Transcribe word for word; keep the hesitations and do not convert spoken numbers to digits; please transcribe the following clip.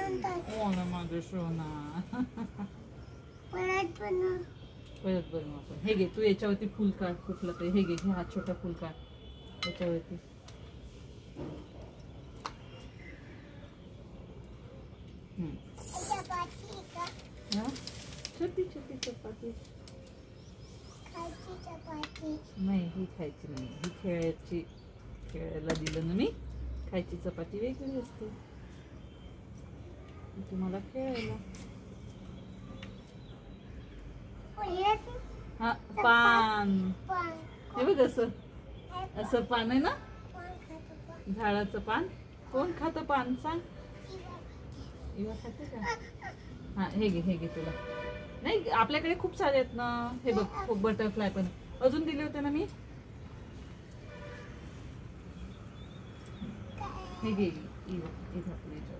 हो ना माझं सोना. परत बनवू आपण. हे घे तू याच्यावरती फुल काढ कुठलं तरी. हे घे घे हा छोटा फुल काढ याच्यावरती. छोटी छोटी चपाती. नाही ही खायची नाही, ही खेळायची. खेळायला दिलं ना मी. खायची चपाती वेगळी असते, तुम्हाला खेळायला. हा पान. हे बघ असं असं पान आहे ना, झाडाचं पान. कोण खातं पान सांग? इवा खाते का? हा हे घे हे घे तुला. नाही आपल्याकडे खूप सारे आहेत ना. हे बघ खूप बटरफ्लाय पण अजून दिले होते ना मी. हे घे इवा इथं